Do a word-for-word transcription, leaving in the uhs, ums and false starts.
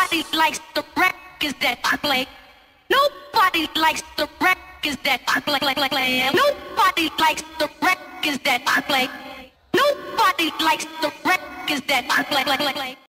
Nobody likes the records that I play. Nobody likes the records that I play. play, play, play. Nobody likes the records that I play. Nobody likes the records that I play. play, play, play.